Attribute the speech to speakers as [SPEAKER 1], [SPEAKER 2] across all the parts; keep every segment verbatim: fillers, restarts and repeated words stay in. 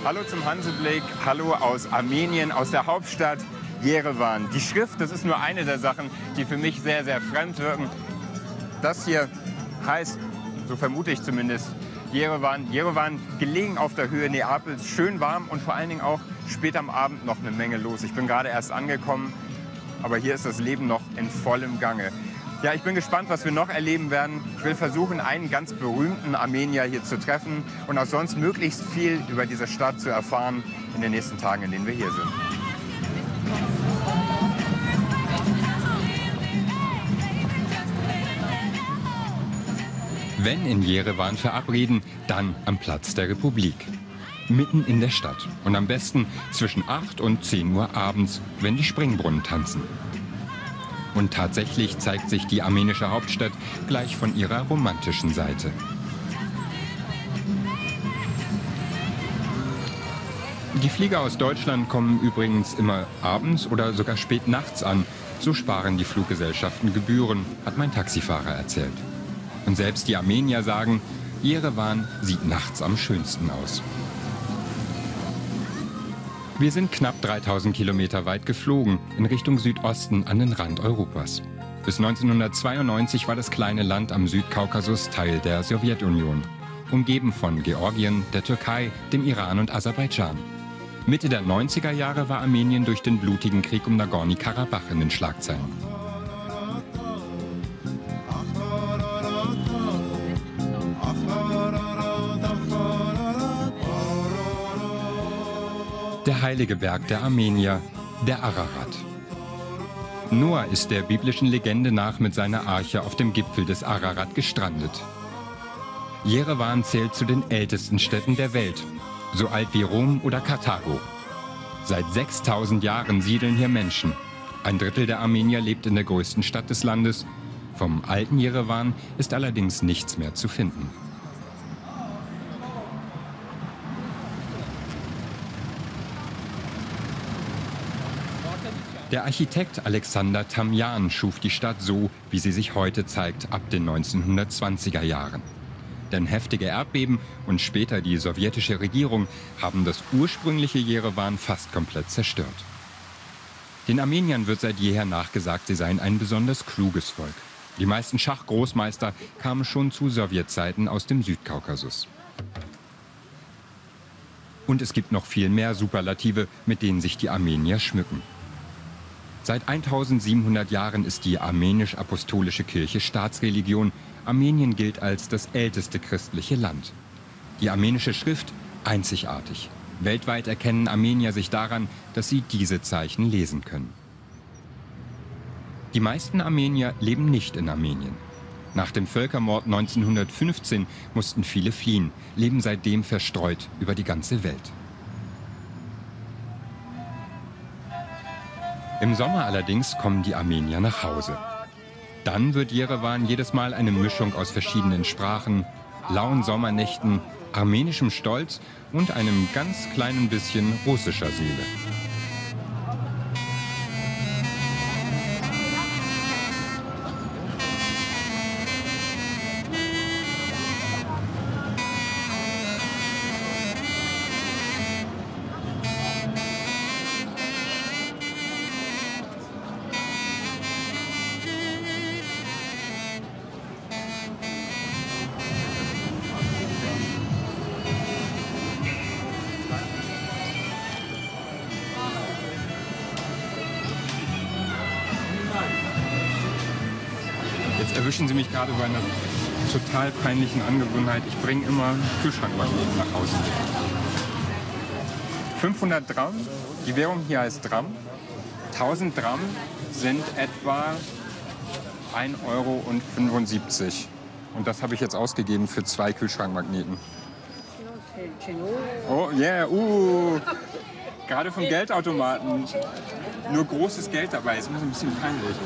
[SPEAKER 1] Hallo zum Hanseblick, hallo aus Armenien, aus der Hauptstadt Jerewan. Die Schrift, das ist nur eine der Sachen, die für mich sehr, sehr fremd wirken. Das hier heißt, so vermute ich zumindest, Jerewan. Jerewan, gelegen auf der Höhe Neapels, schön warm und vor allen Dingen auch spät am Abend noch eine Menge los. Ich bin gerade erst angekommen, aber hier ist das Leben noch in vollem Gange. Ja, ich bin gespannt, was wir noch erleben werden. Ich will versuchen, einen ganz berühmten Armenier hier zu treffen und auch sonst möglichst viel über diese Stadt zu erfahren in den nächsten Tagen, in denen wir hier sind.
[SPEAKER 2] Wenn in Jerewan verabreden, dann am Platz der Republik. Mitten in der Stadt und am besten zwischen acht und zehn Uhr abends, wenn die Springbrunnen tanzen. Und tatsächlich zeigt sich die armenische Hauptstadt gleich von ihrer romantischen Seite. Die Flieger aus Deutschland kommen übrigens immer abends oder sogar spät nachts an. So sparen die Fluggesellschaften Gebühren, hat mein Taxifahrer erzählt. Und selbst die Armenier sagen, Jerewan sieht nachts am schönsten aus. Wir sind knapp dreitausend Kilometer weit geflogen, in Richtung Südosten an den Rand Europas. Bis neunzehnhundertzweiundneunzig war das kleine Land am Südkaukasus Teil der Sowjetunion, umgeben von Georgien, der Türkei, dem Iran und Aserbaidschan. Mitte der neunziger Jahre war Armenien durch den blutigen Krieg um Nagorny-Karabach in den Schlagzeilen. Der heilige Berg der Armenier, der Ararat. Noah ist der biblischen Legende nach mit seiner Arche auf dem Gipfel des Ararat gestrandet. Jerewan zählt zu den ältesten Städten der Welt, so alt wie Rom oder Karthago. Seit sechstausend Jahren siedeln hier Menschen. Ein Drittel der Armenier lebt in der größten Stadt des Landes. Vom alten Jerewan ist allerdings nichts mehr zu finden. Der Architekt Alexander Tamjan schuf die Stadt so, wie sie sich heute zeigt, ab den neunzehnhundertzwanziger Jahren. Denn heftige Erdbeben und später die sowjetische Regierung haben das ursprüngliche Jerewan fast komplett zerstört. Den Armeniern wird seit jeher nachgesagt, sie seien ein besonders kluges Volk. Die meisten Schachgroßmeister kamen schon zu Sowjetzeiten aus dem Südkaukasus. Und es gibt noch viel mehr Superlative, mit denen sich die Armenier schmücken. Seit eintausendsiebenhundert Jahren ist die armenisch-apostolische Kirche Staatsreligion. Armenien gilt als das älteste christliche Land. Die armenische Schrift einzigartig. Weltweit erkennen Armenier sich daran, dass sie diese Zeichen lesen können. Die meisten Armenier leben nicht in Armenien. Nach dem Völkermord neunzehnhundertfünfzehn mussten viele fliehen, leben seitdem verstreut über die ganze Welt. Im Sommer allerdings kommen die Armenier nach Hause. Dann wird Jerewan jedes Mal eine Mischung aus verschiedenen Sprachen, lauen Sommernächten, armenischem Stolz und einem ganz kleinen bisschen russischer Seele. Jetzt erwischen Sie mich gerade bei einer total peinlichen Angewohnheit. Ich bringe immer Kühlschrankmagneten nach Hause. fünfhundert Gramm, die Währung hier heißt Gramm. tausend Gramm sind etwa ein Euro fünfundsiebzig. Und das habe ich jetzt ausgegeben für zwei Kühlschrankmagneten. Oh yeah, uh, gerade vom Geldautomaten. Nur großes Geld dabei, ist mir so ein bisschen peinlich.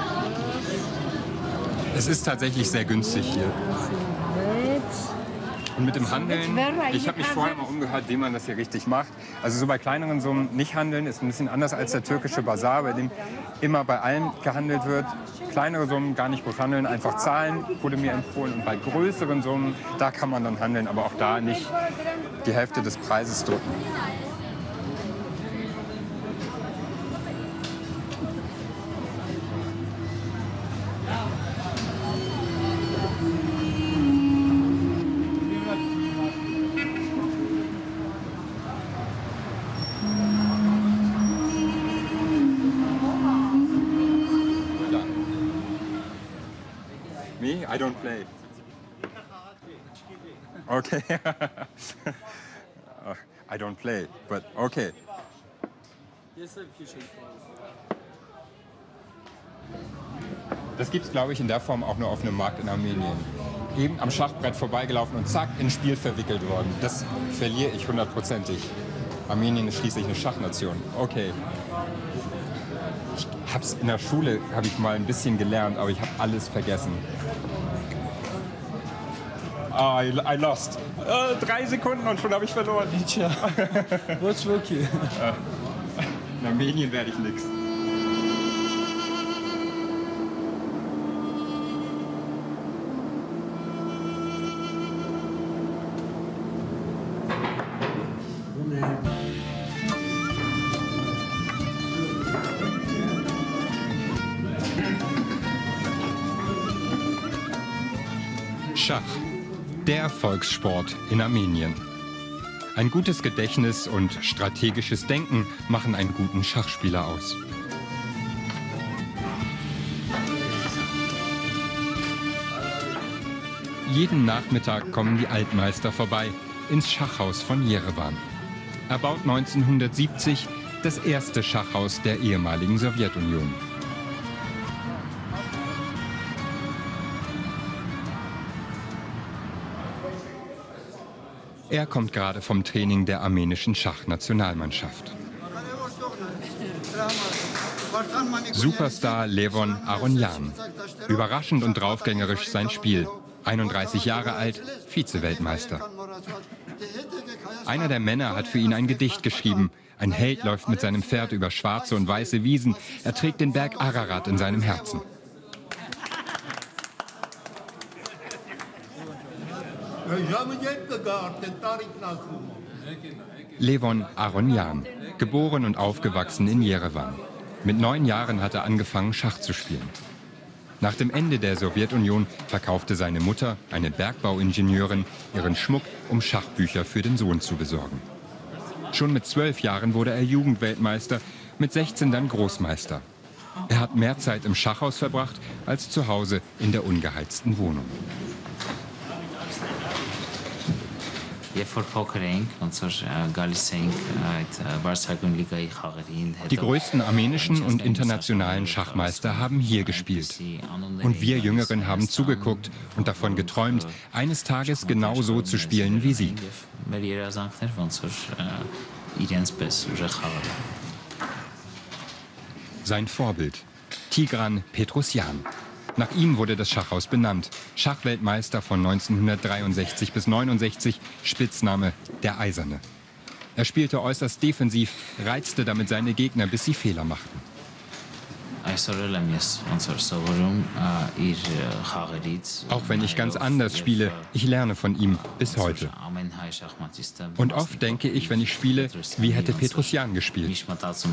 [SPEAKER 2] Es ist tatsächlich sehr günstig hier.
[SPEAKER 1] Und mit dem Handeln, ich habe mich vorher mal umgehört, wie man das hier richtig macht. Also so bei kleineren Summen nicht handeln ist ein bisschen anders als der türkische Basar, bei dem immer bei allem gehandelt wird. Kleinere Summen gar nicht groß handeln, einfach zahlen, wurde mir empfohlen. Und bei größeren Summen, da kann man dann handeln, aber auch da nicht die Hälfte des Preises drücken. Me? I don't play. Okay. I don't play, but okay. Das gibt es, glaube ich, in der Form auch nur auf einem Markt in Armenien. Eben am Schachbrett vorbeigelaufen und zack, ins Spiel verwickelt worden. Das verliere ich hundertprozentig. Armenien ist schließlich eine Schachnation. Okay. Ich hab's in der Schule, habe ich mal ein bisschen gelernt, aber ich habe alles vergessen. Ah, I, I lost. Uh, drei Sekunden und schon habe ich verloren.
[SPEAKER 3] Tja, what's wirklich?
[SPEAKER 1] In Armenien werde ich nix.
[SPEAKER 2] Schach, der Volkssport in Armenien. Ein gutes Gedächtnis und strategisches Denken machen einen guten Schachspieler aus. Jeden Nachmittag kommen die Altmeister vorbei ins Schachhaus von Jerewan. Erbaut neunzehnhundertsiebzig, das erste Schachhaus der ehemaligen Sowjetunion. Er kommt gerade vom Training der armenischen Schachnationalmannschaft. Superstar Levon Aronyan. Überraschend und draufgängerisch sein Spiel. einunddreißig Jahre alt, Vize-Weltmeister. Einer der Männer hat für ihn ein Gedicht geschrieben. Ein Held läuft mit seinem Pferd über schwarze und weiße Wiesen. Er trägt den Berg Ararat in seinem Herzen. Levon Aronyan, geboren und aufgewachsen in Jerewan. Mit neun Jahren hat er angefangen, Schach zu spielen. Nach dem Ende der Sowjetunion verkaufte seine Mutter, eine Bergbauingenieurin, ihren Schmuck, um Schachbücher für den Sohn zu besorgen. Schon mit zwölf Jahren wurde er Jugendweltmeister, mit sechzehn dann Großmeister. Er hat mehr Zeit im Schachhaus verbracht als zu Hause in der ungeheizten Wohnung. Die größten armenischen und internationalen Schachmeister haben hier gespielt. Und wir Jüngeren haben zugeguckt und davon geträumt, eines Tages genau so zu spielen wie sie. Sein Vorbild, Tigran Petrosyan. Nach ihm wurde das Schachhaus benannt. Schachweltmeister von neunzehnhundertdreiundsechzig bis neunundsechzig, Spitzname der Eiserne. Er spielte äußerst defensiv, reizte damit seine Gegner, bis sie Fehler machten. Auch wenn ich ganz anders spiele, ich lerne von ihm bis heute. Und oft denke ich, wenn ich spiele, wie hätte Petrosyan gespielt.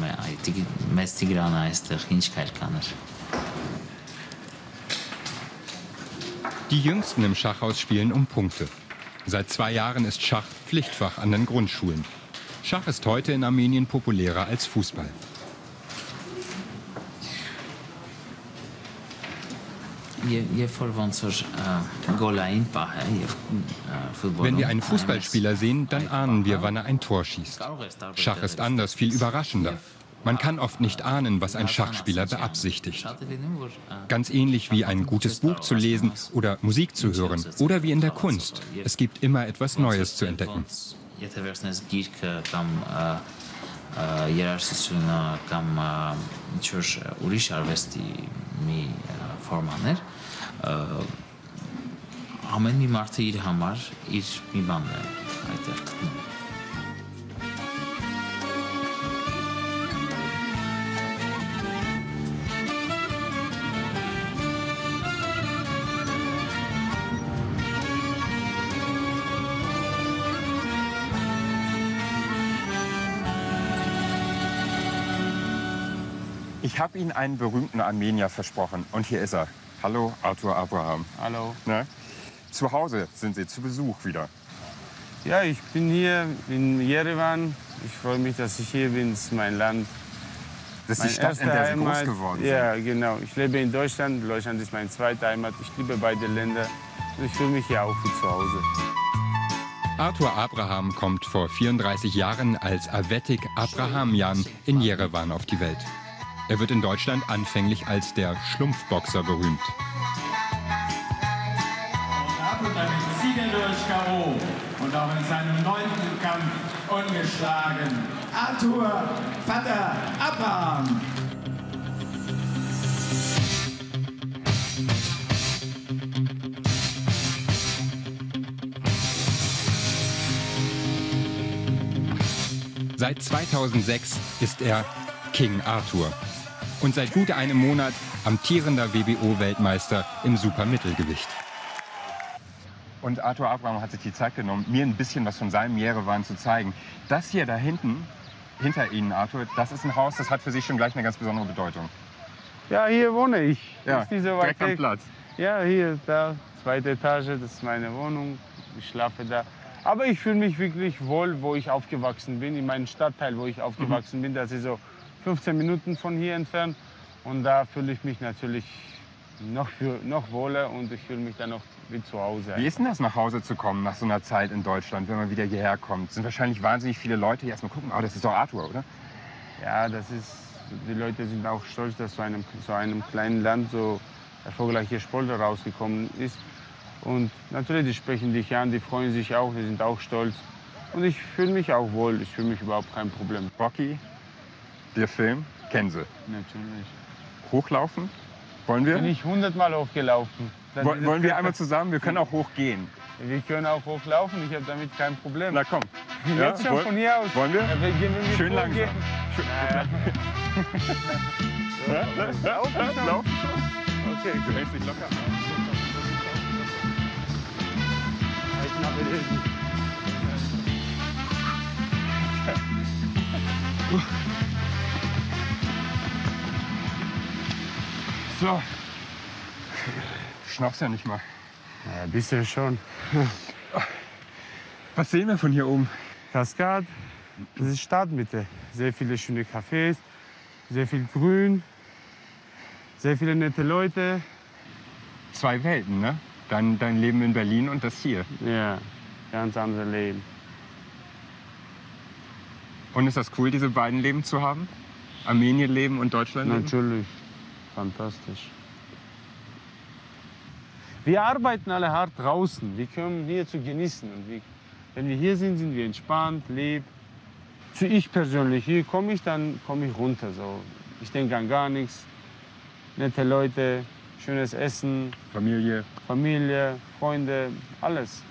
[SPEAKER 2] Die Jüngsten im Schachhaus spielen um Punkte. Seit zwei Jahren ist Schach Pflichtfach an den Grundschulen. Schach ist heute in Armenien populärer als Fußball. Wenn wir einen Fußballspieler sehen, dann ahnen wir, wann er ein Tor schießt. Schach ist anders, viel überraschender. Man kann oft nicht ahnen, was ein Schachspieler beabsichtigt. Ganz ähnlich wie ein gutes Buch zu lesen oder Musik zu hören oder wie in der Kunst. Es gibt immer etwas Neues zu entdecken.
[SPEAKER 4] ամեն մի մարդը իր համար իր մի բանն է այդտեղ գտնում։
[SPEAKER 1] Ich habe Ihnen einen berühmten Armenier versprochen und hier ist er. Hallo, Arthur Abraham.
[SPEAKER 3] Hallo.
[SPEAKER 1] Na? Zu Hause sind Sie zu Besuch wieder.
[SPEAKER 3] Ja, ich bin hier in Jerewan. Ich freue mich, dass ich hier bin. Das ist mein Land.
[SPEAKER 1] Das ist die Stadt, in der Sie groß geworden sind.
[SPEAKER 3] Ja, genau. Ich lebe in Deutschland. Deutschland ist meine zweite Heimat. Ich liebe beide Länder. Und ich fühle mich hier auch wie zu Hause.
[SPEAKER 2] Arthur Abraham kommt vor vierunddreißig Jahren als Avetik Abrahamian in Jerewan auf die Welt. Er wird in Deutschland anfänglich als der Schlumpfboxer berühmt.
[SPEAKER 5] Ab und an Siege durch K O und auch in seinem neunten Kampf ungeschlagen. Arthur Vater Abraham.
[SPEAKER 2] Seit zweitausendsechs ist er King Arthur und seit gut einem Monat amtierender W B O-Weltmeister im Supermittelgewicht.
[SPEAKER 1] Und Arthur Abraham hat sich die Zeit genommen, mir ein bisschen was von seinem Jerewan zu zeigen. Das hier da hinten, hinter Ihnen, Arthur, das ist ein Haus, das hat für Sie schon gleich eine ganz besondere Bedeutung.
[SPEAKER 3] Ja, hier wohne ich.
[SPEAKER 1] Ja,
[SPEAKER 3] ist nicht so weit
[SPEAKER 1] direkt am
[SPEAKER 3] weg.
[SPEAKER 1] Platz.
[SPEAKER 3] Ja, hier, da, zweite Etage, das ist meine Wohnung. Ich schlafe da. Aber ich fühle mich wirklich wohl, wo ich aufgewachsen bin, in meinem Stadtteil, wo ich aufgewachsen mhm. bin. Das ist so fünfzehn Minuten von hier entfernt. Und da fühle ich mich natürlich noch, für, noch wohler und ich fühle mich dann noch wie zu Hause.
[SPEAKER 1] Wie ist denn das, nach Hause zu kommen, nach so einer Zeit in Deutschland, wenn man wieder hierher kommt? Es sind wahrscheinlich wahnsinnig viele Leute, die erstmal gucken, oh, das ist doch Arthur, oder?
[SPEAKER 3] Ja, das ist, die Leute sind auch stolz, dass so einem, so einem kleinen Land so erfolgreiche Sportler rausgekommen ist. Und natürlich, die sprechen dich an, die freuen sich auch, die sind auch stolz. Und ich fühle mich auch wohl, ich fühle mich überhaupt kein Problem.
[SPEAKER 1] Rocky, der Film, kennen Sie?
[SPEAKER 3] Natürlich.
[SPEAKER 1] Hochlaufen? Wollen wir?
[SPEAKER 3] Bin ich hundertmal hochgelaufen. Dann
[SPEAKER 1] Wollen, wollen wir einmal zusammen? Wir können auch hochgehen.
[SPEAKER 3] Wir können auch hochlaufen, ich habe damit kein Problem.
[SPEAKER 1] Na komm.
[SPEAKER 3] Jetzt
[SPEAKER 1] ja,
[SPEAKER 3] schon
[SPEAKER 1] wollen,
[SPEAKER 3] von hier aus.
[SPEAKER 1] Wollen wir?
[SPEAKER 3] Ja, wir gehen, wir
[SPEAKER 1] Schön langsam.
[SPEAKER 3] Schön,
[SPEAKER 1] ja.
[SPEAKER 3] so, laufen schon?
[SPEAKER 1] Laufen schon? Okay, du hältst dich locker.
[SPEAKER 3] Ich habe den.
[SPEAKER 1] So. Schnappst ja nicht mal.
[SPEAKER 3] Ja, ein bisschen schon.
[SPEAKER 1] Was sehen wir von hier oben?
[SPEAKER 3] Kaskade, das ist Stadtmitte. Sehr viele schöne Cafés, sehr viel Grün, sehr viele nette Leute.
[SPEAKER 1] Zwei Welten, ne? Dein, dein Leben in Berlin und das hier.
[SPEAKER 3] Ja, ganz anderes Leben.
[SPEAKER 1] Und ist das cool, diese beiden Leben zu haben? Armenien-Leben und Deutschland-Leben?
[SPEAKER 3] Natürlich, fantastisch. Wir arbeiten alle hart draußen. Wir können hier zu genießen. Und wir, wenn wir hier sind, sind wir entspannt, lieb. Für ich persönlich, hier komme ich, dann komme ich runter. So. Ich denke an gar nichts. Nette Leute, schönes Essen.
[SPEAKER 1] Familie.
[SPEAKER 3] Familie, Freunde, alles.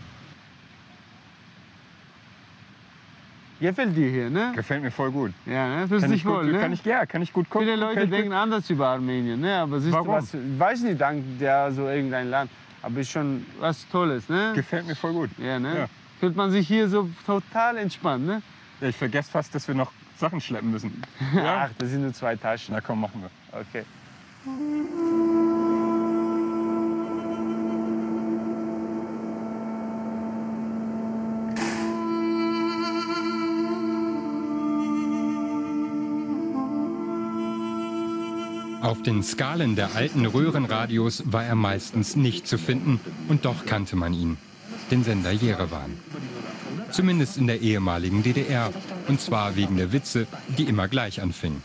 [SPEAKER 3] Gefällt dir hier, ne?
[SPEAKER 1] Gefällt mir voll gut.
[SPEAKER 3] Ja, ne? Fühlst
[SPEAKER 1] Kann
[SPEAKER 3] dich
[SPEAKER 1] ich gut,
[SPEAKER 3] wohl, ne?
[SPEAKER 1] Kann ich, ja, kann ich gut gucken.
[SPEAKER 3] Viele Leute denken anders über Armenien, ne? Aber siehst
[SPEAKER 1] Warum?
[SPEAKER 3] du, was, ich weiß nicht, dank der so irgendein Land. Aber ist schon was Tolles, ne?
[SPEAKER 1] Gefällt mir voll gut.
[SPEAKER 3] Ja, ne?
[SPEAKER 1] Ja.
[SPEAKER 3] Fühlt man sich hier so total entspannt, ne?
[SPEAKER 1] Ja, ich vergesse fast, dass wir noch Sachen schleppen müssen. Ja?
[SPEAKER 3] Ach, das sind nur zwei Taschen.
[SPEAKER 1] Na komm, machen wir.
[SPEAKER 3] Okay.
[SPEAKER 2] Auf den Skalen der alten Röhrenradios war er meistens nicht zu finden und doch kannte man ihn, den Sender Jerewan. Zumindest in der ehemaligen D D R, und zwar wegen der Witze, die immer gleich anfingen.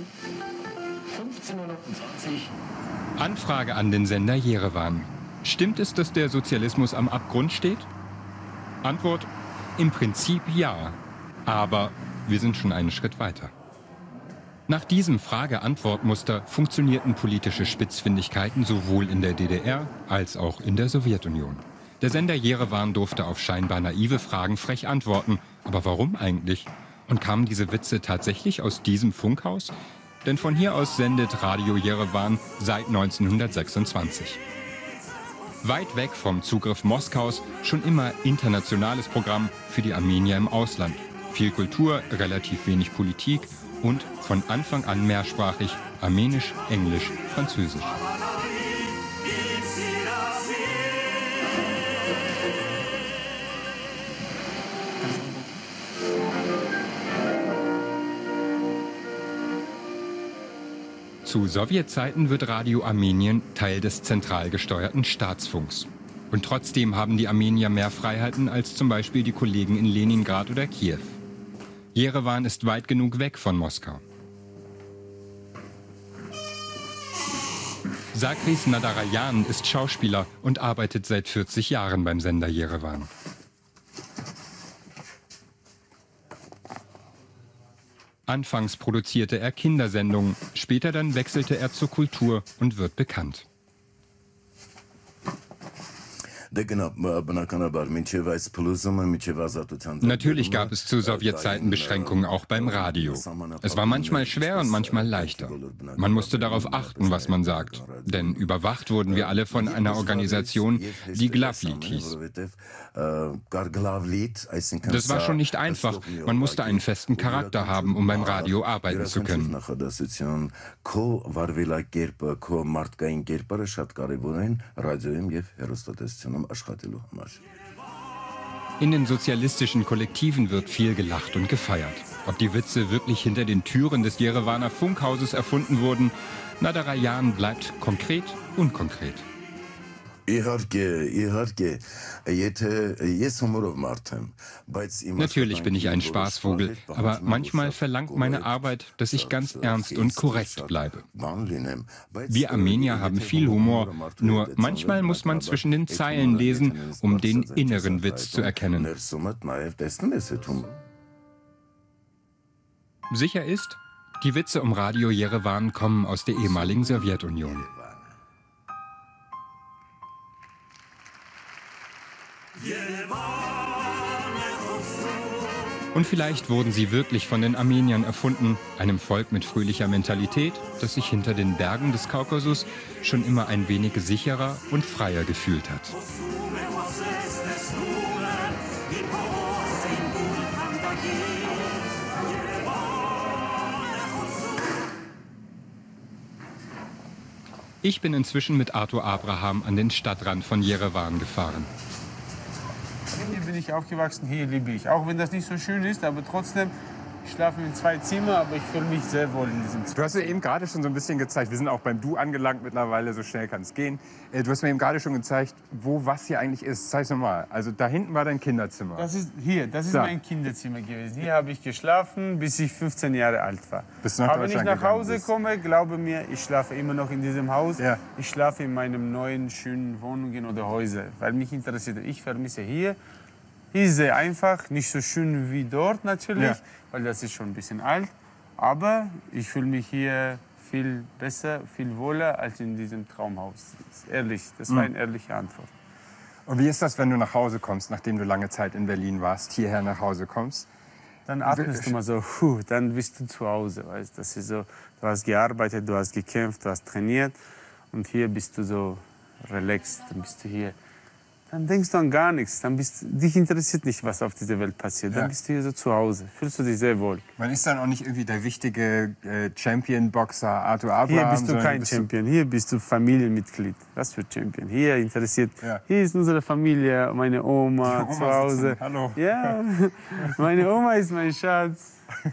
[SPEAKER 2] Anfrage an den Sender Jerewan. Stimmt es, dass der Sozialismus am Abgrund steht? Antwort: Im Prinzip ja, aber wir sind schon einen Schritt weiter. Nach diesem Frage-Antwort-Muster funktionierten politische Spitzfindigkeiten sowohl in der D D R als auch in der Sowjetunion. Der Sender Jerewan durfte auf scheinbar naive Fragen frech antworten. Aber warum eigentlich? Und kamen diese Witze tatsächlich aus diesem Funkhaus? Denn von hier aus sendet Radio Jerewan seit neunzehnhundertsechsundzwanzig. Weit weg vom Zugriff Moskaus, schon immer internationales Programm für die Armenier im Ausland. Viel Kultur, relativ wenig Politik und von Anfang an mehrsprachig, Armenisch, Englisch, Französisch. Zu Sowjetzeiten wird Radio Armenien Teil des zentral gesteuerten Staatsfunks. Und trotzdem haben die Armenier mehr Freiheiten als zum Beispiel die Kollegen in Leningrad oder Kiew. Jerewan ist weit genug weg von Moskau. Sakris Nadarayan ist Schauspieler und arbeitet seit vierzig Jahren beim Sender Jerewan. Anfangs produzierte er Kindersendungen, später dann wechselte er zur Kultur und wird bekannt. Natürlich gab es zu Sowjetzeiten Beschränkungen auch beim Radio. Es war manchmal schwer und manchmal leichter. Man musste darauf achten, was man sagt. Denn überwacht wurden wir alle von einer Organisation, die Glavlit hieß. Das war schon nicht einfach. Man musste einen festen Charakter haben, um beim Radio arbeiten zu können. In den sozialistischen Kollektiven wird viel gelacht und gefeiert. Ob die Witze wirklich hinter den Türen des Jerewaner Funkhauses erfunden wurden, Nadarayan bleibt konkret unkonkret. Natürlich bin ich ein Spaßvogel, aber manchmal verlangt meine Arbeit, dass ich ganz ernst und korrekt bleibe. Wir Armenier haben viel Humor, nur manchmal muss man zwischen den Zeilen lesen, um den inneren Witz zu erkennen. Sicher ist, die Witze um Radio Jerewan kommen aus der ehemaligen Sowjetunion. Und vielleicht wurden sie wirklich von den Armeniern erfunden, einem Volk mit fröhlicher Mentalität, das sich hinter den Bergen des Kaukasus schon immer ein wenig sicherer und freier gefühlt hat. Ich bin inzwischen mit Arthur Abraham an den Stadtrand von Jerewan gefahren.
[SPEAKER 3] Hier bin ich aufgewachsen, hier liebe ich. Auch wenn das nicht so schön ist, aber trotzdem, ich schlafe in zwei Zimmern, aber ich fühle mich sehr wohl in diesem Zimmer.
[SPEAKER 1] Du hast mir eben gerade schon so ein bisschen gezeigt, wir sind auch beim Du angelangt mittlerweile, so schnell kann es gehen. Du hast mir eben gerade schon gezeigt, wo was hier eigentlich ist. Zeig's nochmal. Also da hinten war dein Kinderzimmer.
[SPEAKER 3] Das ist hier, das ist
[SPEAKER 1] Da.
[SPEAKER 3] mein Kinderzimmer gewesen. Hier habe ich geschlafen, bis ich fünfzehn Jahre alt war.
[SPEAKER 1] Bis du nach
[SPEAKER 3] Aber wenn ich
[SPEAKER 1] Deutschland
[SPEAKER 3] nach Hause
[SPEAKER 1] gegangen bist.
[SPEAKER 3] komme, glaube mir, ich schlafe immer noch in diesem Haus.
[SPEAKER 1] Ja.
[SPEAKER 3] Ich schlafe in meinen neuen, schönen Wohnungen oder Häusern, weil mich interessiert. Ich vermisse hier. Hier ist sehr einfach, nicht so schön wie dort natürlich,
[SPEAKER 1] Ja.
[SPEAKER 3] weil das ist schon ein bisschen alt. Aber ich fühle mich hier viel besser, viel wohler als in diesem Traumhaus. Das ist ehrlich, das war eine ehrliche Antwort.
[SPEAKER 1] Und wie ist das, wenn du nach Hause kommst, nachdem du lange Zeit in Berlin warst, hierher nach Hause kommst?
[SPEAKER 3] Dann atmest du mal so, puh, dann bist du zu Hause. Weißt? Das ist so, du hast gearbeitet, du hast gekämpft, du hast trainiert und hier bist du so relaxed, dann bist du hier. Dann denkst du an gar nichts, dann bist, dich interessiert nicht, was auf dieser Welt passiert. Dann
[SPEAKER 1] Ja.
[SPEAKER 3] bist du hier so zu Hause, fühlst du dich sehr wohl.
[SPEAKER 1] Man ist dann auch nicht irgendwie der wichtige äh, Champion-Boxer Arthur Abraham.
[SPEAKER 3] Hier bist du
[SPEAKER 1] sondern
[SPEAKER 3] kein
[SPEAKER 1] bist
[SPEAKER 3] Champion, hier bist du Familienmitglied. Was für Champion? Hier interessiert,
[SPEAKER 1] Ja.
[SPEAKER 3] hier ist unsere Familie, meine Oma,
[SPEAKER 1] Die Oma
[SPEAKER 3] zu Hause.
[SPEAKER 1] sitzen. Hallo.
[SPEAKER 3] Ja, meine Oma ist mein Schatz.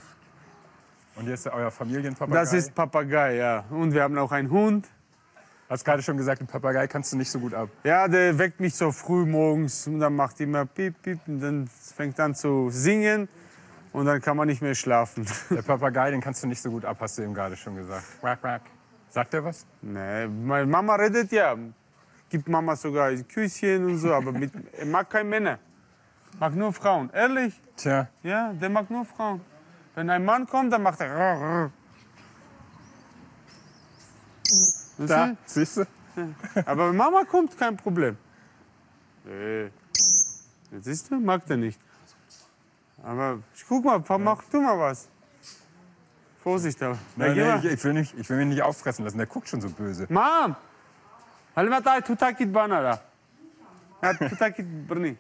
[SPEAKER 1] Und hier ist euer Familienpapagei.
[SPEAKER 3] Das ist Papagei, ja. Und wir haben auch einen Hund.
[SPEAKER 1] Du hast gerade schon gesagt, den Papagei kannst du nicht so gut ab.
[SPEAKER 3] Ja, der weckt mich so früh morgens und dann macht immer piep, piep und dann fängt an zu singen und dann kann man nicht mehr schlafen.
[SPEAKER 1] Der Papagei, den kannst du nicht so gut ab, hast du eben gerade schon gesagt. Quack, quack. Sagt er was?
[SPEAKER 3] Nee, meine Mama redet ja, gibt Mama sogar ein Küsschen und so, aber mit, er mag keine Männer, mag nur Frauen. Ehrlich?
[SPEAKER 1] Tja,
[SPEAKER 3] Ja, der mag nur Frauen. Wenn ein Mann kommt, dann macht er.
[SPEAKER 1] Da, siehst du?
[SPEAKER 3] Aber wenn Mama kommt, kein Problem. Äh, siehst du, mag der nicht. Aber guck mal, mach du mal was. Vorsicht da.
[SPEAKER 1] Nein, nein, ich, ich, will nicht, ich will mich nicht auffressen lassen, der guckt schon so böse.
[SPEAKER 3] Mom! Halmatai, tutakit banara. Ja, tutakit brni.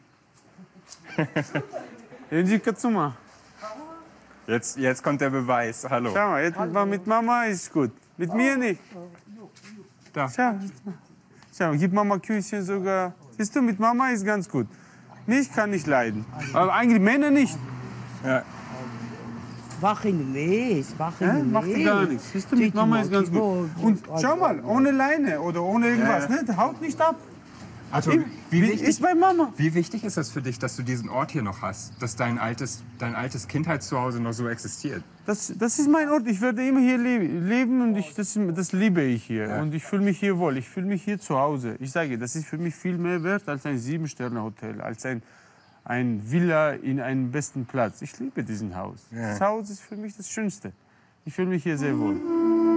[SPEAKER 1] Jetzt, jetzt kommt der Beweis. Hallo.
[SPEAKER 3] Schau mal, jetzt mit Mama ist gut. Mit mir nicht.
[SPEAKER 1] Da.
[SPEAKER 3] Schau, schau, gib Mama Küsschen sogar. Siehst du, mit Mama ist ganz gut. Mich kann ich leiden. Aber eigentlich Männer nicht.
[SPEAKER 1] Ja.
[SPEAKER 6] Wache nicht, wache nicht.
[SPEAKER 3] Macht gar nichts. Siehst du, mit Mama ist ganz gut. Und schau mal, ohne Leine oder ohne irgendwas,
[SPEAKER 1] Ja.
[SPEAKER 3] ne? Haut nicht ab.
[SPEAKER 1] Also,
[SPEAKER 3] Wie,
[SPEAKER 1] wie,
[SPEAKER 3] wie
[SPEAKER 1] wichtig,
[SPEAKER 3] ist bei Mama.
[SPEAKER 1] wie wichtig ist das für dich, dass du diesen Ort hier noch hast? Dass dein altes, dein altes Kindheitszuhause noch so existiert?
[SPEAKER 3] Das, das ist mein Ort. Ich werde immer hier le leben und ich, das, das liebe ich hier.
[SPEAKER 1] Ja.
[SPEAKER 3] Und ich fühle mich hier wohl. Ich fühle mich hier zu Hause. Ich sage, das ist für mich viel mehr wert als ein Sieben-Sterne-Hotel, als ein, ein Villa in einem besten Platz. Ich liebe diesen Haus.
[SPEAKER 1] Ja.
[SPEAKER 3] Das Haus ist für mich das Schönste. Ich fühle mich hier sehr wohl.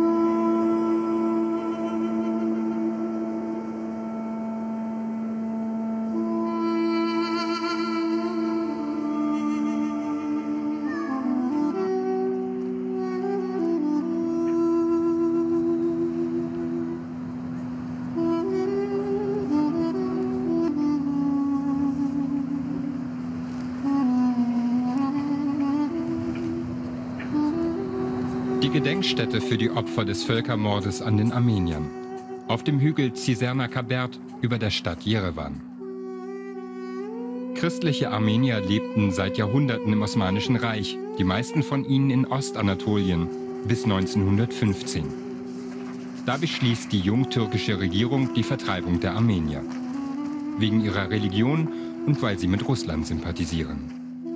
[SPEAKER 2] Die Gedenkstätte für die Opfer des Völkermordes an den Armeniern. Auf dem Hügel Cizerna Kabert über der Stadt Jerewan. Christliche Armenier lebten seit Jahrhunderten im Osmanischen Reich, die meisten von ihnen in Ostanatolien, bis neunzehnhundertfünfzehn. Da beschließt die jungtürkische Regierung die Vertreibung der Armenier. Wegen ihrer Religion und weil sie mit Russland sympathisieren.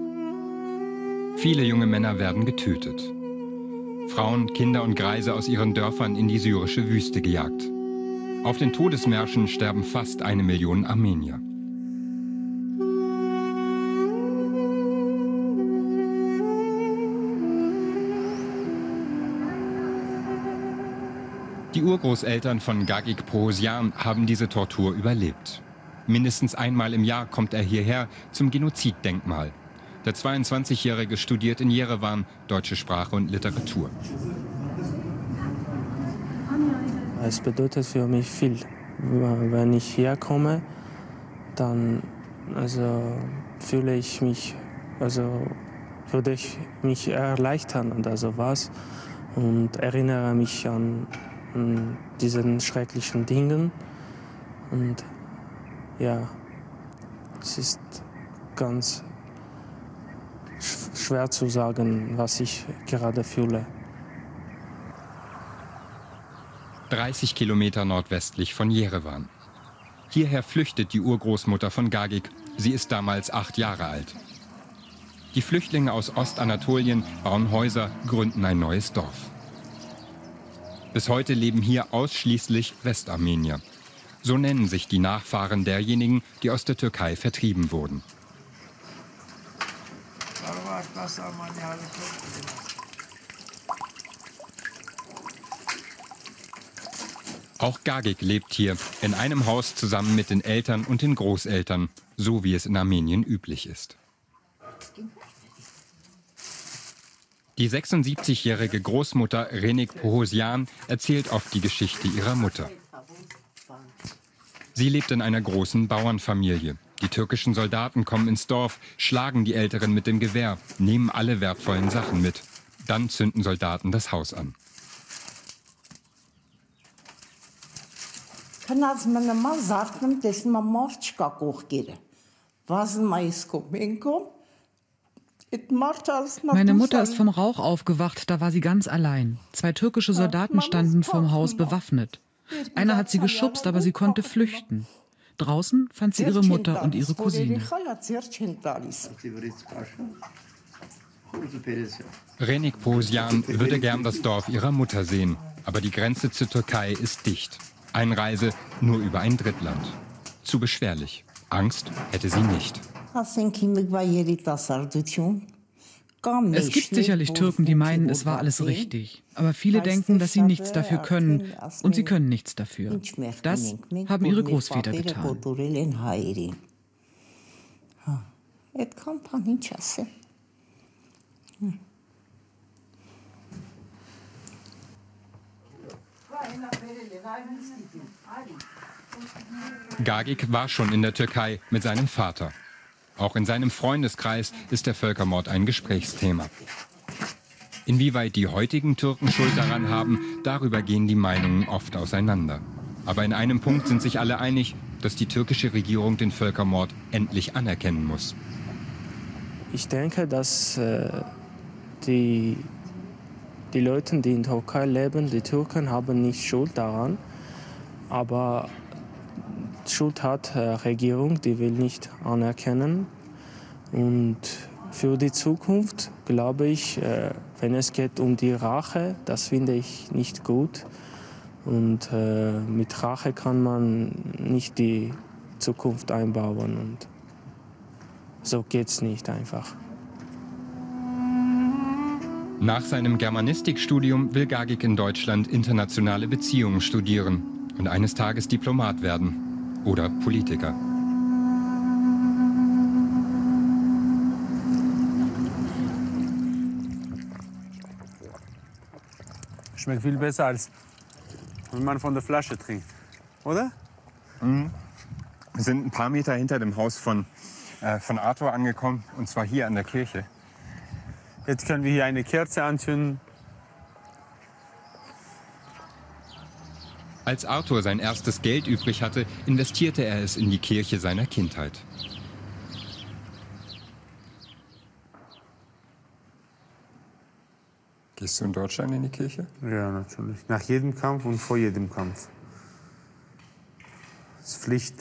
[SPEAKER 2] Viele junge Männer werden getötet. Frauen, Kinder und Greise aus ihren Dörfern in die syrische Wüste gejagt. Auf den Todesmärschen sterben fast eine Million Armenier. Die Urgroßeltern von Gagik Pohosyan haben diese Tortur überlebt. Mindestens einmal im Jahr kommt er hierher zum Genoziddenkmal. Der zweiundzwanzigjährige studiert in Jerewan deutsche Sprache und Literatur.
[SPEAKER 7] Es bedeutet für mich viel. Wenn ich herkomme, dann also, fühle ich mich, also würde ich mich erleichtern oder sowas und erinnere mich an, an diesen schrecklichen Dingen. Und ja, es ist ganz schwer zu sagen, was ich gerade fühle.
[SPEAKER 2] dreißig Kilometer nordwestlich von Jerewan. Hierher flüchtet die Urgroßmutter von Gagik. Sie ist damals acht Jahre alt. Die Flüchtlinge aus Ostanatolien bauen Häuser, gründen ein neues Dorf. Bis heute leben hier ausschließlich Westarmenier. So nennen sich die Nachfahren derjenigen, die aus der Türkei vertrieben wurden. Auch Gagik lebt hier, in einem Haus zusammen mit den Eltern und den Großeltern, so wie es in Armenien üblich ist. Die sechsundsiebzigjährige Großmutter Renik Pohosyan erzählt oft die Geschichte ihrer Mutter. Sie lebt in einer großen Bauernfamilie. Die türkischen Soldaten kommen ins Dorf, schlagen die Älteren mit dem Gewehr, nehmen alle wertvollen Sachen mit. Dann zünden Soldaten das Haus an.
[SPEAKER 8] Meine Mutter ist vom Rauch aufgewacht, da war sie ganz allein. Zwei türkische Soldaten standen vorm Haus bewaffnet. Einer hat sie geschubst, aber sie konnte flüchten. Draußen fand sie ihre Mutter und ihre Cousine.
[SPEAKER 2] Renik Pohosyan würde gern das Dorf ihrer Mutter sehen, aber die Grenze zur Türkei ist dicht. Einreise nur über ein Drittland. Zu beschwerlich. Angst hätte sie nicht.
[SPEAKER 8] Es gibt sicherlich Türken, die meinen, es war alles richtig. Aber viele denken, dass sie nichts dafür können und sie können nichts dafür. Das haben ihre Großväter getan.
[SPEAKER 2] Gagik war schon in der Türkei mit seinem Vater. Auch in seinem Freundeskreis ist der Völkermord ein Gesprächsthema. Inwieweit die heutigen Türken Schuld daran haben, darüber gehen die Meinungen oft auseinander. Aber in einem Punkt sind sich alle einig, dass die türkische Regierung den Völkermord endlich anerkennen muss.
[SPEAKER 7] Ich denke, dass äh, die, die Leute, die in der Türkei leben, die Türken haben nicht Schuld daran, aber Schuld hat die Regierung, die will nicht anerkennen. Und für die Zukunft glaube ich, wenn es geht um die Rache, das finde ich nicht gut. Und äh, mit Rache kann man nicht die Zukunft einbauen. Und so geht's nicht einfach.
[SPEAKER 2] Nach seinem Germanistikstudium will Gagik in Deutschland internationale Beziehungen studieren und eines Tages Diplomat werden. Oder Politiker.
[SPEAKER 3] Schmeckt viel besser, als wenn man von der Flasche trinkt, oder?
[SPEAKER 1] Mhm. Wir sind ein paar Meter hinter dem Haus von, äh, von Arthur angekommen, und zwar hier an der Kirche.
[SPEAKER 3] Jetzt können wir hier eine Kerze anzünden.
[SPEAKER 2] Als Arthur sein erstes Geld übrig hatte, investierte er es in die Kirche seiner Kindheit.
[SPEAKER 1] Gehst du in Deutschland in die Kirche?
[SPEAKER 3] Ja, natürlich. Nach jedem Kampf und vor jedem Kampf. Das ist Pflicht.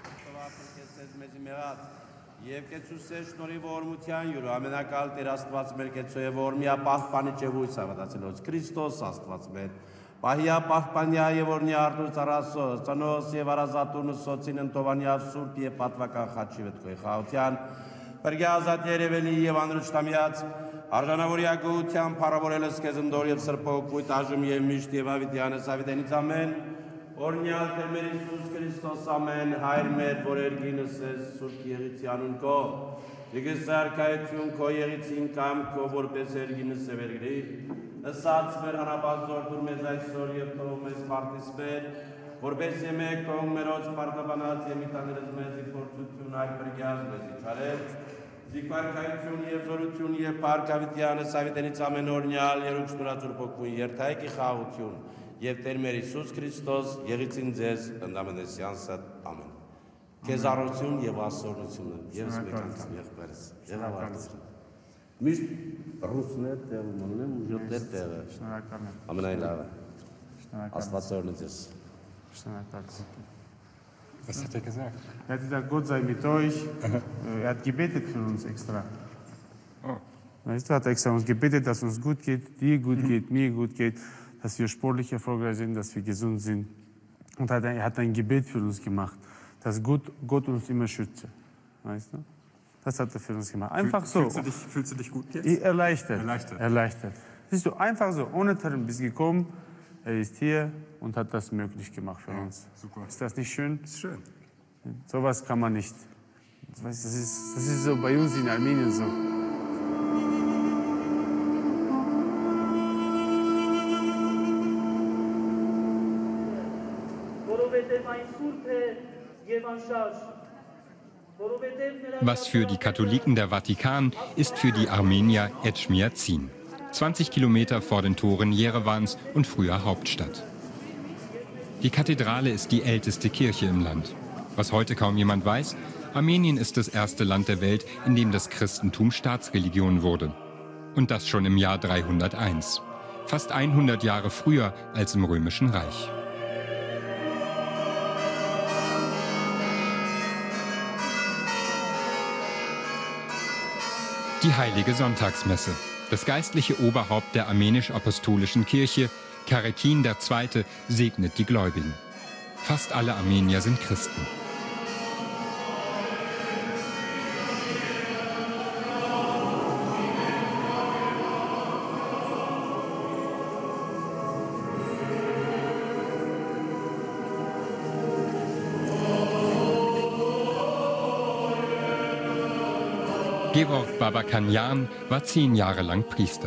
[SPEAKER 9] Պահիա պահպանյա եւ օրնյա արդու ծառասո, ծնոս եւ արազատունը սոցին ընտովանյա սուրբ եւ պատվական խաչի վետքոյ խաղության, պրգյազատ երևելի եւ անրուշտամյաց, արժանավորյա գության փառավորելս կեզնդոր եւ սրպոք կույտ աժում եւ միշտ եւ ավիտյանս ավիտենից ամեն, օրնյալ Տեր մեր Հիսուս Քրիստոս ամեն, հայր մեր, որ երգինս ես սուրբ եղիցյանուն կո, եղիս արքայություն քո եղիցին կամ քո որպես երգինս է վերգրի, Ասած մեր հանապազոր դուր մեզ այսօր և թող մեզ պարտիսպեր, որպես եմեք թող մերոց պարտաբանած եմիտաներս մեզ իպորցություն այլ պրգյազ մեզ իչարել, զիպարկայություն և զորություն և պարկավիտյանս ավիտենից ամեն օրնյալ երուկ շնուրացուր պոկվուն երթայքի խաղություն և Տեր մեր Հիսուս Քրիստոս եղիցին ձեզ ընդամենեսյանսատ ամեն։ Քեզ առողջություն և ասորություն և զմեկանցում եղբերս, եղավարդություն։ Միշտ ռուսն է տեղը մոնում եմ ու յոտ է տեղը։ Ամենայն լավը։ Աստված օրհնի ձեզ։
[SPEAKER 1] Was hat er gesagt?
[SPEAKER 3] Er hat gesagt, Gott sei mit euch. Er hat gebetet für uns extra.
[SPEAKER 1] Oh.
[SPEAKER 3] Weißt du, hat extra uns gebetet, dass uns gut geht, dir gut mhm. geht, mir gut geht, dass wir sportlich erfolgreich sind, dass wir gesund sind. Und hat, er hat ein Gebet für uns gemacht, dass Gott, Gott uns immer schütze. Weißt du? Das hat er für uns gemacht. Einfach
[SPEAKER 1] Fühl,
[SPEAKER 3] so.
[SPEAKER 1] Fühlst du, dich, fühlst du dich gut jetzt?
[SPEAKER 3] Erleichtert.
[SPEAKER 1] Erleichtert.
[SPEAKER 3] Erleichtert. Siehst du, einfach so, ohne Termin bist gekommen, er ist hier und hat das möglich gemacht für ja, uns.
[SPEAKER 1] Super.
[SPEAKER 3] Ist das nicht schön?
[SPEAKER 1] Das ist schön.
[SPEAKER 3] Sowas kann man nicht. Das ist, das ist so bei uns in Armenien so.
[SPEAKER 2] Was für die Katholiken der Vatikan ist für die Armenier Etschmiadzin. zwanzig Kilometer vor den Toren Jerevans und früher Hauptstadt. Die Kathedrale ist die älteste Kirche im Land. Was heute kaum jemand weiß, Armenien ist das erste Land der Welt, in dem das Christentum Staatsreligion wurde. Und das schon im Jahr dreihunderteins. Fast hundert Jahre früher als im Römischen Reich. Die Heilige Sonntagsmesse. Das geistliche Oberhaupt der armenisch-apostolischen Kirche, Karekin der Zweite, segnet die Gläubigen. Fast alle Armenier sind Christen. Gevorg Babakanyan war zehn Jahre lang Priester.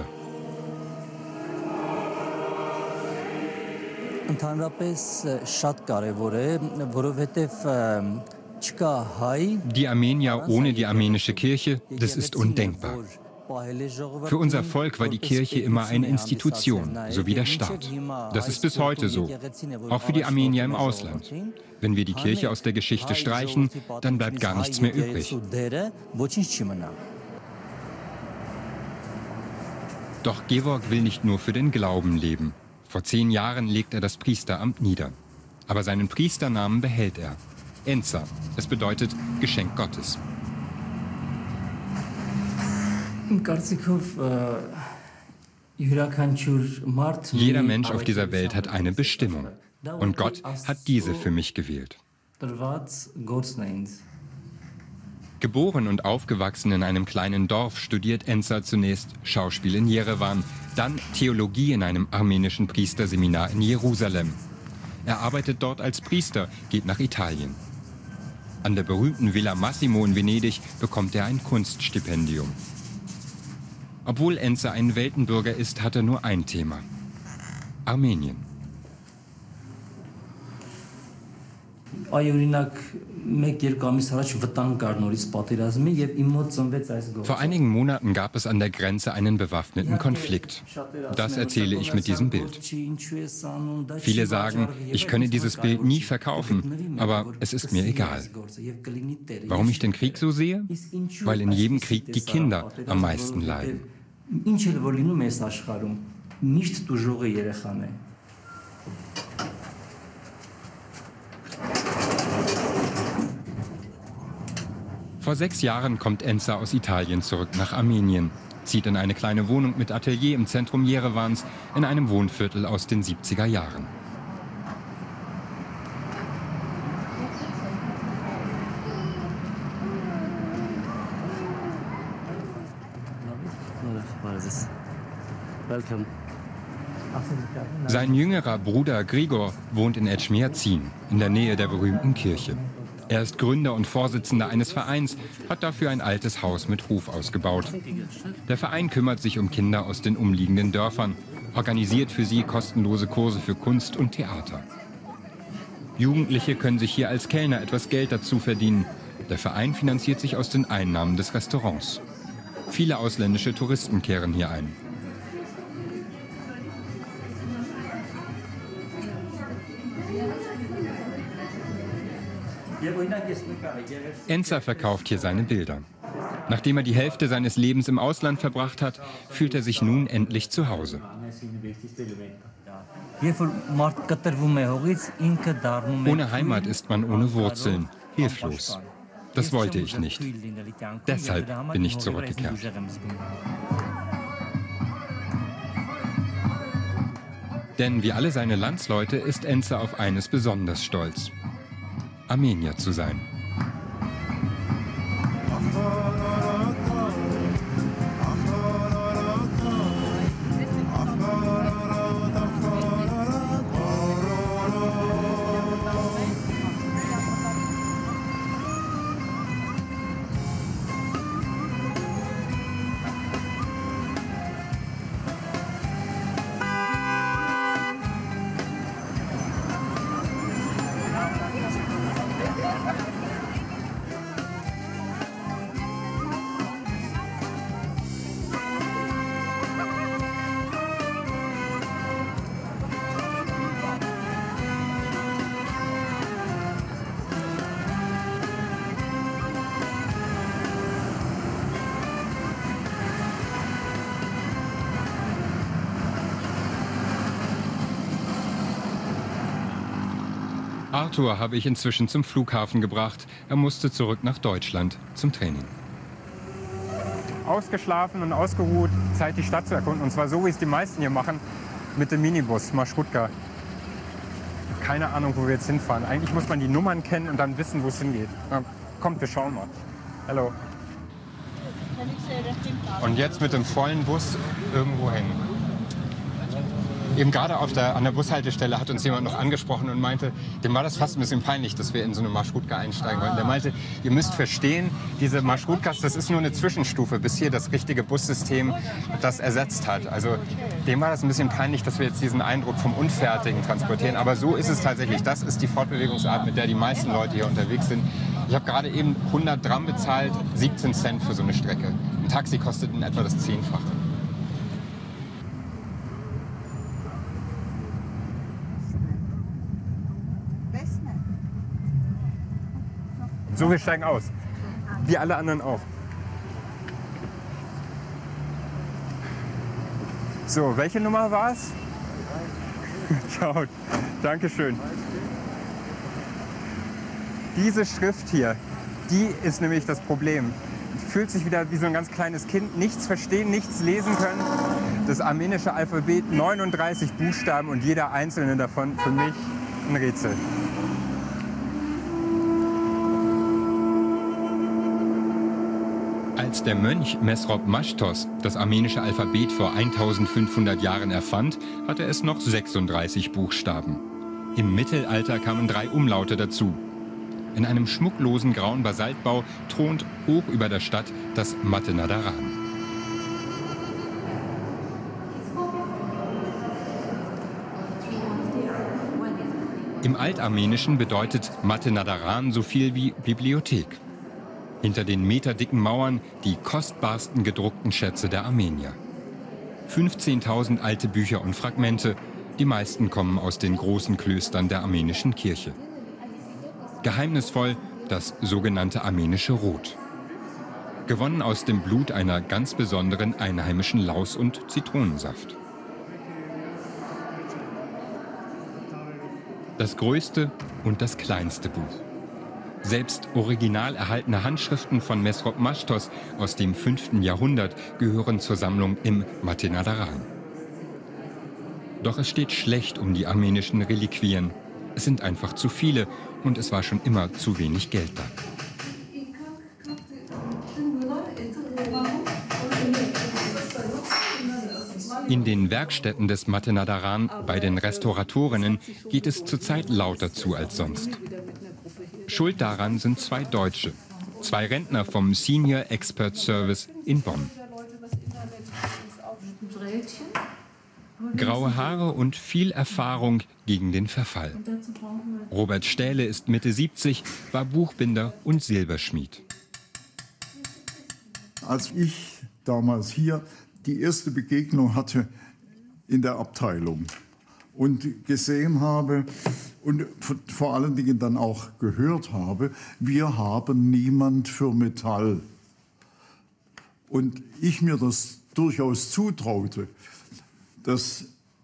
[SPEAKER 2] Die Armenier ohne die armenische Kirche, das ist undenkbar. Für unser Volk war die Kirche immer eine Institution, so wie der Staat. Das ist bis heute so, auch für die Armenier im Ausland. Wenn wir die Kirche aus der Geschichte streichen, dann bleibt gar nichts mehr übrig. Doch Gevorg will nicht nur für den Glauben leben. Vor zehn Jahren legt er das Priesteramt nieder. Aber seinen Priesternamen behält er. Enza. Es bedeutet Geschenk Gottes. Jeder Mensch auf dieser Welt hat eine Bestimmung. Und Gott hat diese für mich gewählt. Geboren und aufgewachsen in einem kleinen Dorf studiert Enza zunächst Schauspiel in Jerewan, dann Theologie in einem armenischen Priesterseminar in Jerusalem. Er arbeitet dort als Priester, geht nach Italien. An der berühmten Villa Massimo in Venedig bekommt er ein Kunststipendium. Obwohl Enza ein Weltenbürger ist, hat er nur ein Thema: Armenien. Vor einigen Monaten gab es an der Grenze einen bewaffneten Konflikt. Das erzähle ich mit diesem Bild. Viele sagen, ich könne dieses Bild nie verkaufen, aber es ist mir egal. Warum ich den Krieg so sehe? Weil in jedem Krieg die Kinder am meisten leiden. Vor sechs Jahren kommt Enza aus Italien zurück nach Armenien, zieht in eine kleine Wohnung mit Atelier im Zentrum Jerewans in einem Wohnviertel aus den siebziger Jahren. Sein jüngerer Bruder Grigor wohnt in Etchmiadzin, in der Nähe der berühmten Kirche. Er ist Gründer und Vorsitzender eines Vereins, hat dafür ein altes Haus mit Hof ausgebaut. Der Verein kümmert sich um Kinder aus den umliegenden Dörfern, organisiert für sie kostenlose Kurse für Kunst und Theater. Jugendliche können sich hier als Kellner etwas Geld dazu verdienen. Der Verein finanziert sich aus den Einnahmen des Restaurants. Viele ausländische Touristen kehren hier ein. Enza verkauft hier seine Bilder. Nachdem er die Hälfte seines Lebens im Ausland verbracht hat, fühlt er sich nun endlich zu Hause. Ohne Heimat ist man ohne Wurzeln, hilflos. Das wollte ich nicht. Deshalb bin ich zurückgekehrt. Denn wie alle seine Landsleute ist Enza auf eines besonders stolz: Armenier zu sein. Arthur habe ich inzwischen zum Flughafen gebracht. Er musste zurück nach Deutschland zum Training.
[SPEAKER 1] Ausgeschlafen und ausgeruht, Zeit die Stadt zu erkunden. Und zwar so, wie es die meisten hier machen, mit dem Minibus, Marschrutka. Keine Ahnung, wo wir jetzt hinfahren. Eigentlich muss man die Nummern kennen und dann wissen, wo es hingeht. Na, kommt, wir schauen mal. Hallo. Und jetzt mit dem vollen Bus irgendwo hin.
[SPEAKER 2] Eben gerade auf der, an der Bushaltestelle hat uns jemand noch angesprochen und meinte, dem war das fast ein bisschen peinlich, dass wir in so eine Marschrutka einsteigen wollten. Der meinte, ihr müsst verstehen, diese Marschrutkas, das ist nur eine Zwischenstufe, bis hier das richtige Bussystem das ersetzt hat. Also dem war das ein bisschen peinlich, dass wir jetzt diesen Eindruck vom Unfertigen transportieren. Aber so ist es tatsächlich. Das ist die Fortbewegungsart, mit der die meisten Leute hier unterwegs sind. Ich habe gerade eben hundert Dram bezahlt, siebzehn Cent für so eine Strecke. Ein Taxi kostet in etwa das Zehnfache.
[SPEAKER 1] So, wir steigen aus. Wie alle anderen auch. So, welche Nummer war es? Ciao. Dankeschön. Diese Schrift hier, die ist nämlich das Problem. Fühlt sich wieder wie so ein ganz kleines Kind. Nichts verstehen, nichts lesen können. Das armenische Alphabet, neununddreißig Buchstaben und jeder einzelne davon für mich ein Rätsel.
[SPEAKER 2] Als der Mönch Mesrop Mashtos das armenische Alphabet vor eintausendfünfhundert Jahren erfand, hatte es noch sechsunddreißig Buchstaben. Im Mittelalter kamen drei Umlaute dazu. In einem schmucklosen grauen Basaltbau thront hoch über der Stadt das Mate-Nadaran. Im Altarmenischen bedeutet Mate-Nadaran so viel wie Bibliothek. Hinter den meterdicken Mauern die kostbarsten gedruckten Schätze der Armenier. fünfzehntausend alte Bücher und Fragmente, die meisten kommen aus den großen Klöstern der armenischen Kirche. Geheimnisvoll das sogenannte armenische Rot. Gewonnen aus dem Blut einer ganz besonderen einheimischen Laus- und Zitronensaft. Das größte und das kleinste Buch. Selbst original erhaltene Handschriften von Mesrop Mashtos aus dem fünften Jahrhundert gehören zur Sammlung im Mate-Nadaran. Doch es steht schlecht um die armenischen Reliquien. Es sind einfach zu viele und es war schon immer zu wenig Geld da. In den Werkstätten des Mate-Nadaran bei den Restauratorinnen geht es zurzeit lauter zu als sonst. Schuld daran sind zwei Deutsche, zwei Rentner vom Senior Expert Service in Bonn. Graue Haare und viel Erfahrung gegen den Verfall. Robert Stähle ist Mitte siebzig, war Buchbinder und Silberschmied.
[SPEAKER 10] Als ich damals hier die erste Begegnung hatte in der Abteilung und gesehen habe und vor allen Dingen dann auch gehört habe, wir haben niemand für Metall. Und ich mir das durchaus zutraute, das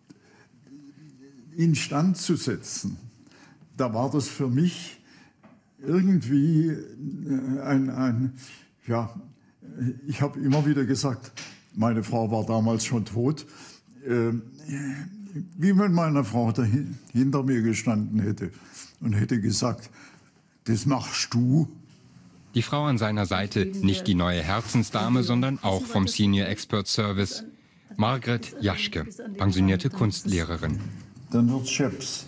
[SPEAKER 10] instand zu setzen, da war das für mich irgendwie ein, ein ja, ich habe immer wieder gesagt, meine Frau war damals schon tot, äh, wie wenn meine Frau da hinter mir gestanden hätte und hätte gesagt, das machst du.
[SPEAKER 2] Die Frau an seiner Seite, nicht die neue Herzensdame, sondern auch vom Senior Expert Service. Margret Jaschke, pensionierte Kunstlehrerin.
[SPEAKER 10] Dann wird's Chips.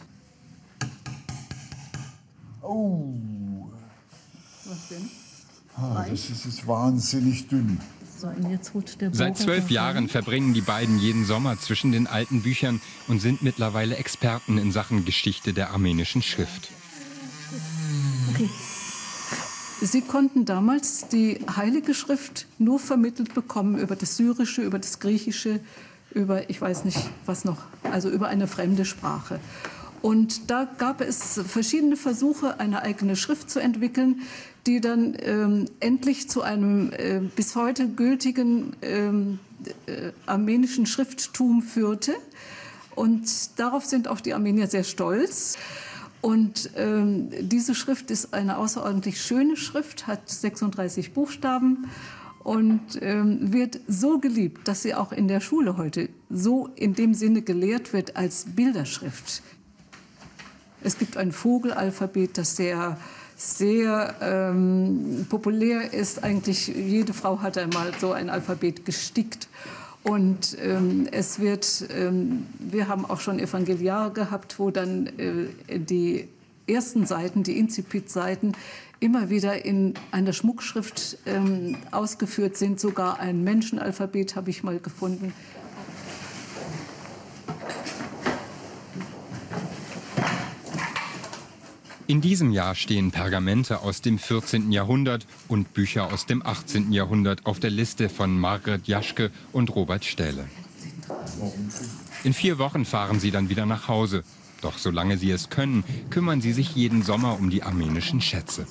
[SPEAKER 10] Oh.
[SPEAKER 11] Was denn?
[SPEAKER 10] Ah, das ist, ist wahnsinnig dünn.
[SPEAKER 11] So, und jetzt rutscht der
[SPEAKER 2] Seit zwölf Jahren verbringen die beiden jeden Sommer zwischen den alten Büchern und sind mittlerweile Experten in Sachen Geschichte der armenischen Schrift.
[SPEAKER 11] Okay. Sie konnten damals die Heilige Schrift nur vermittelt bekommen über das Syrische, über das Griechische, über, ich weiß nicht, was noch, also über eine fremde Sprache. Und da gab es verschiedene Versuche, eine eigene Schrift zu entwickeln, die dann ähm, endlich zu einem äh, bis heute gültigen ähm, äh, armenischen Schrifttum führte. Und darauf sind auch die Armenier sehr stolz. Und ähm, diese Schrift ist eine außerordentlich schöne Schrift, hat sechsunddreißig Buchstaben und ähm, wird so geliebt, dass sie auch in der Schule heute so in dem Sinne gelehrt wird als Bilderschrift. Es gibt ein Vogelalphabet, das sehr, sehr ähm, populär ist. Eigentlich jede Frau hat einmal so ein Alphabet gestickt. Und ähm, es wird, ähm, wir haben auch schon Evangeliare gehabt, wo dann äh, die ersten Seiten, die Incipit-Seiten, immer wieder in einer Schmuckschrift ähm, ausgeführt sind. Sogar ein Menschenalphabet habe ich mal gefunden.
[SPEAKER 2] In diesem Jahr stehen Pergamente aus dem vierzehnten Jahrhundert und Bücher aus dem achtzehnten Jahrhundert auf der Liste von Margret Jaschke und Robert Stähle. In vier Wochen fahren sie dann wieder nach Hause. Doch solange sie es können, kümmern sie sich jeden Sommer um die armenischen Schätze.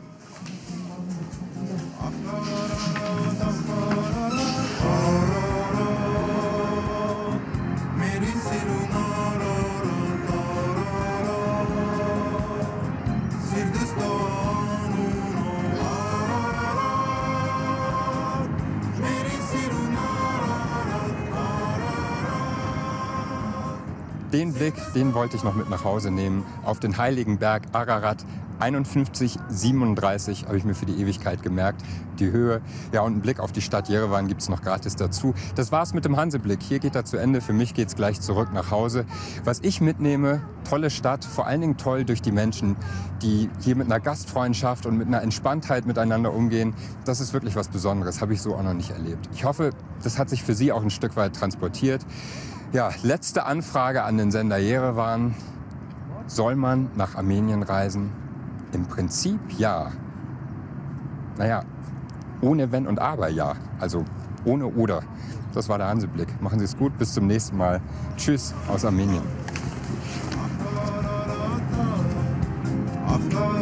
[SPEAKER 1] Den Blick, den wollte ich noch mit nach Hause nehmen, auf den heiligen Berg Ararat. einundfünfzig siebenunddreißig habe ich mir für die Ewigkeit gemerkt, die Höhe. Ja, und einen Blick auf die Stadt Jerewan gibt es noch gratis dazu. Das war's mit dem Hanseblick. Hier geht er zu Ende. Für mich geht's gleich zurück nach Hause. Was ich mitnehme, tolle Stadt, vor allen Dingen toll durch die Menschen, die hier mit einer Gastfreundschaft und mit einer Entspanntheit miteinander umgehen. Das ist wirklich was Besonderes, habe ich so auch noch nicht erlebt. Ich hoffe, das hat sich für Sie auch ein Stück weit transportiert. Ja, letzte Anfrage an den Sender Jerewan. Soll man nach Armenien reisen? Im Prinzip ja. Naja, ohne Wenn und Aber ja. Also ohne Oder. Das war der Hanseblick. Machen Sie es gut, bis zum nächsten Mal. Tschüss aus Armenien.